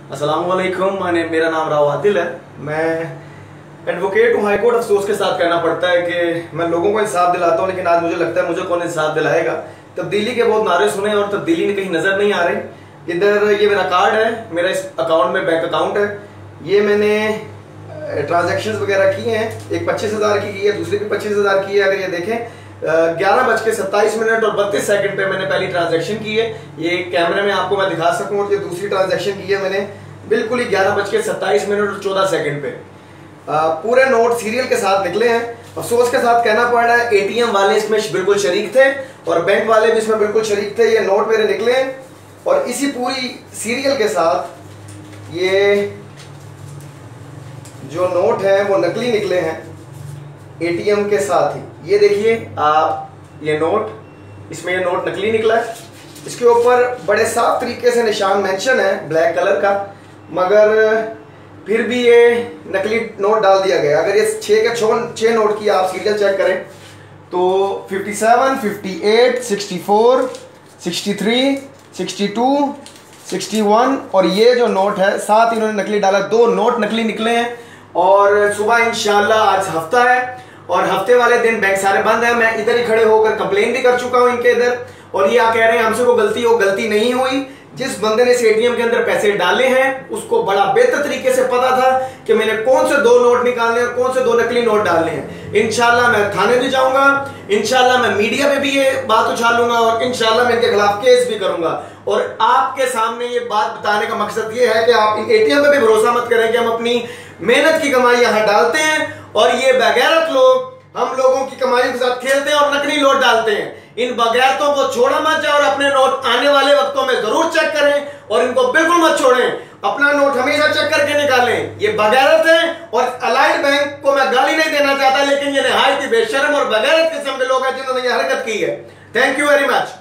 अस्सलामुअलैकुम। मेरा नाम राव आदिल है। मैं एडवोकेट हूँ, हाई कोर्ट। अफसोस के साथ कहना पड़ता है कि मैं लोगों को इंसाफ दिलाता हूँ, लेकिन आज मुझे लगता है मुझे कौन इंसाफ दिलाएगा। तब्दीली के बहुत नारे सुने और तब्दीली कहीं नजर नहीं आ रही। इधर ये मेरा कार्ड है, मेरा इस अकाउंट में बैंक अकाउंट है। ये मैंने ट्रांजेक्शन वगैरह किए हैं। एक 25,000 की है, दूसरी भी 25,000 की है। अगर ये देखें 11:27 और 32 सेकंड पे मैंने पहली ट्रांजैक्शन की है। ये कैमरे में आपको मैं दिखा सकूं। और ये दूसरी ट्रांजैक्शन की है मैंने बिल्कुल ही 11:27 और 14 सेकंड पे। पूरे नोट सीरियल के साथ निकले हैं। अफसोस के साथ कहना पड़ रहा है एटीएम वाले इसमें बिल्कुल शरीक थे और बैंक वाले भी इसमें बिल्कुल शरीक थे। ये नोट मेरे निकले हैं और इसी पूरी सीरियल के साथ ये जो नोट है वो नकली निकले हैं एटीएम के साथ ही। ये देखिए आप, ये नोट, इसमें ये नोट नकली निकला है। इसके ऊपर बड़े साफ तरीके से निशान मेंशन है ब्लैक कलर का, मगर फिर भी ये नकली नोट डाल दिया गया। अगर ये 6 नोट की आप सीरियल चेक करें तो 57, 58, 64, 63, 62, 61 और ये जो नोट है साथ इन्होंने नकली डाला। 2 नोट नकली निकले हैं। और सुबह इंशाल्लाह, आज हफ्ता है और हफ्ते वाले दिन बैंक सारे बंद है। मैं इधर ही खड़े होकर कंप्लेन भी कर चुका हूं इनके इधर, और ये कह रहे हैं हमसे कोई गलती नहीं हुई। जिस बंदे ने इस एटीएम के अंदर पैसे डाले हैं उसको बड़ा बेहतर तरीके से पता था कि मैंने कौन से 2 नोट निकालने और कौन से 2 नकली नोट डालने हैं। इंशाल्लाह मैं थाने भी जाऊंगा, इंशाल्लाह मैं मीडिया में भी ये बात उछालूंगा और इंशाल्लाह मैं इनके खिलाफ केस भी करूंगा। और आपके सामने ये बात बताने का मकसद ये है कि आप इन एटीएम पे भी भरोसा मत करें कि हम अपनी मेहनत की कमाई यहां डालते हैं और ये बेगैरत लोग हम लोगों की कमाई के साथ खेलते हैं और नकली नोट डालते हैं। इन बगैरतों को छोड़ा मत जाए और अपने नोट आने वाले वक्तों में जरूर चेक करें और इनको बिल्कुल मत छोड़ें। अपना नोट हमेशा चेक करके निकालें। ये बगैरत है और अलाइड बैंक को मैं गाली नहीं देना चाहता, लेकिन ये निहायत ही बेशर्म और बगैरत किस्म के लोग हैं जिन्होंने ये हरकत की है। Thank you very much.